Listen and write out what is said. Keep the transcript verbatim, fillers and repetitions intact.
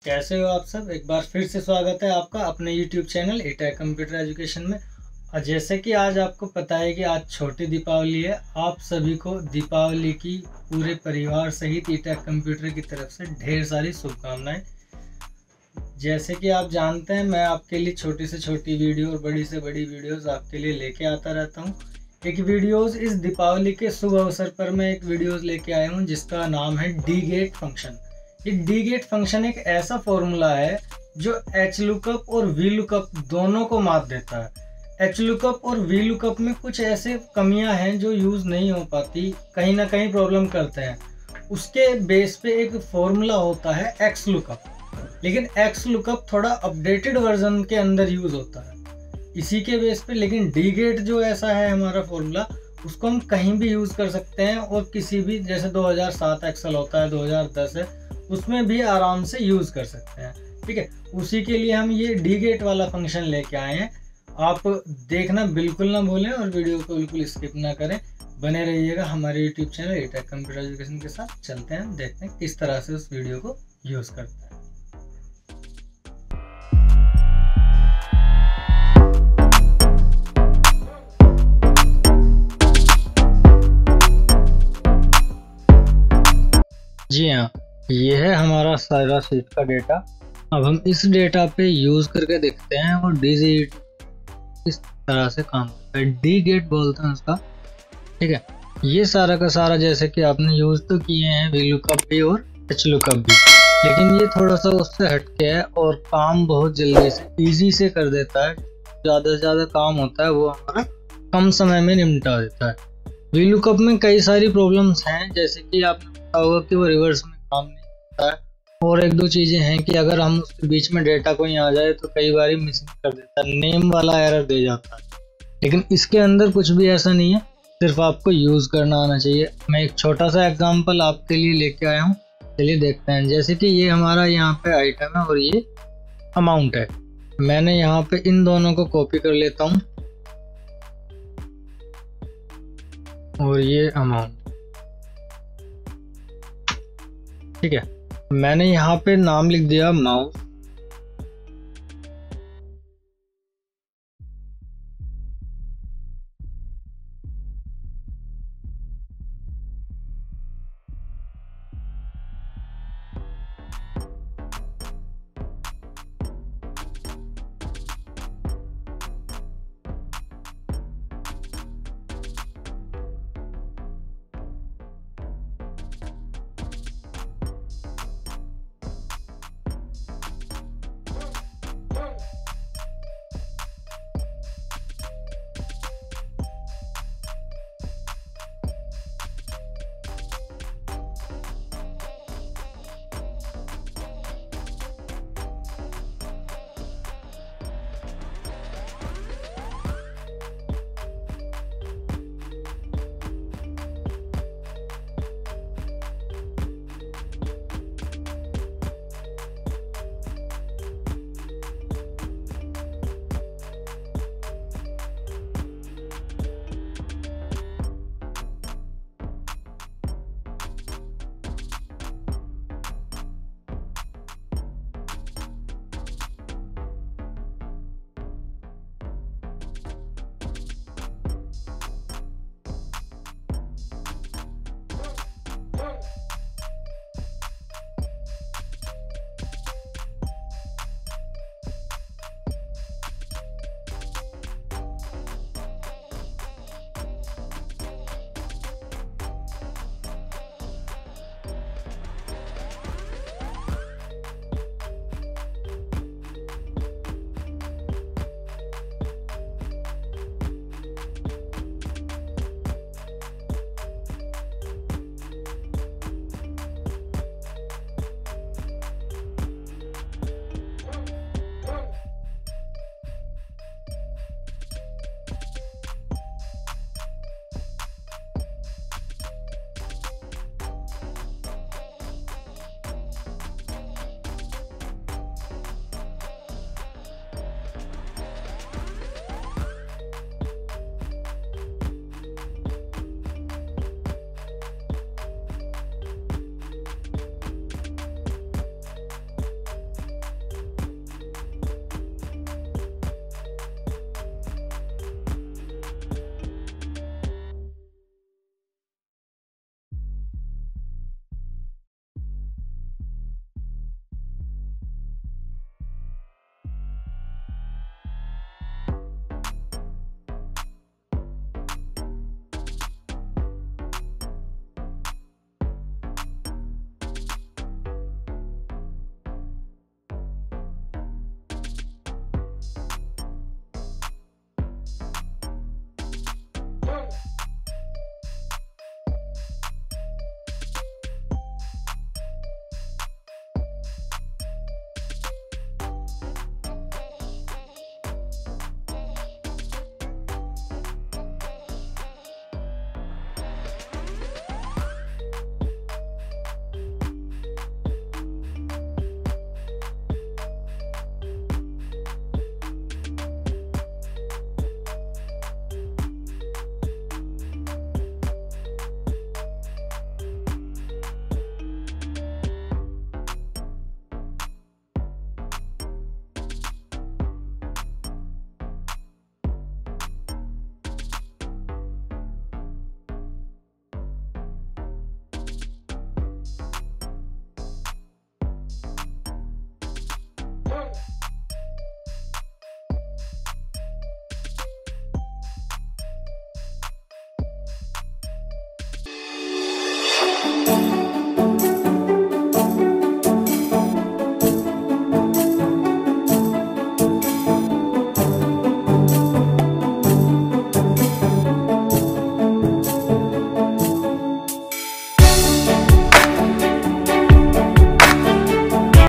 कैसे हो आप सब। एक बार फिर से स्वागत है आपका अपने YouTube channel A tech computer education में। और जैसे कि आज आपको पता है कि आज छोटी दीपावली है, आप सभी को दीपावली की पूरे परिवार सहित ई टेक कंप्यूटर की तरफ से ढेर सारी शुभकामनाएं। जैसे कि आप जानते हैं, मैं आपके लिए छोटी से छोटी वीडियो और बड़ी से बड़ी वीडियोस आपके लिए लेके आता रहता हूं। एक वीडियोस इस दीपावली के शुभ अवसर पर मैं एक वीडियोस लेके आया हूं जिसका नाम है डी गेट फंक्शन। ये डी गेट फंक्शन एक ऐसा फॉर्मूला है जो एच लुकअप और वी लुकअप दोनों को मात देता है। एच लुकअप और वी लुकअप में कुछ ऐसे कमियां हैं जो यूज़ नहीं हो पाती, कहीं ना कहीं प्रॉब्लम करते हैं। उसके बेस पे एक फॉर्मूला होता है एक्स लुकअप, लेकिन एक्स लुकअप थोड़ा अपडेटेड वर्जन के अंदर यूज़ होता है इसी के बेस पे। लेकिन डी गेट जो ऐसा है हमारा फॉर्मूला, उसको हम कहीं भी यूज़ कर सकते हैं और किसी भी, जैसे दो हज़ार सात एक्सेल होता है, दो हज़ार दस है, उसमें भी आराम से यूज़ कर सकते हैं। ठीक है, उसी के लिए हम ये डी गेट वाला फंक्शन लेके आए हैं। आप देखना बिल्कुल ना भूलें और वीडियो को बिल्कुल स्किप ना करें, बने रहिएगा हमारे YouTube channel A tech computer education के साथ। चलते हैं, देखते हैं किस तरह से उस वीडियो को यूज़ करते हैं। जी हाँ, ये है हमारा सारा शीट का डेटा। अब हम इस डेटा पे यूज़ करके देखते हैं और डी गेट इस तरह से काम करता है। डी गेट बोलते हैं उसका। ठीक है, ये सारा का सारा जैसे कि आपने यूज़ तो किए हैं वी लुकअप भी और एच लुकअप भी, लेकिन ये थोड़ा सा उससे हटके है और काम बहुत जल्दी से ईजी से कर देता है। ज़्यादा से ज़्यादा काम होता है वो हमारा कम समय में निपटा देता है। वी लुकअप में कई सारी प्रॉब्लम्स हैं, जैसे कि आपने पता होगा कि वो रिवर्स में काम नहीं करता है, और एक दो चीज़ें हैं कि अगर हम उसके बीच में डेटा कोई आ जाए तो कई बार मिसिंग कर देता है, नेम वाला एरर दे जाता है। लेकिन इसके अंदर कुछ भी ऐसा नहीं है, सिर्फ आपको यूज़ करना आना चाहिए। मैं एक छोटा सा एग्जांपल आपके लिए लेके आया हूँ, चलिए देखते हैं। जैसे कि ये हमारा यहाँ पे आइटम है और ये अमाउंट है। मैंने यहाँ पे इन दोनों को कॉपी कर लेता हूँ और ये अमाउंट। ठीक है, मैंने यहाँ पे नाम लिख दिया माउस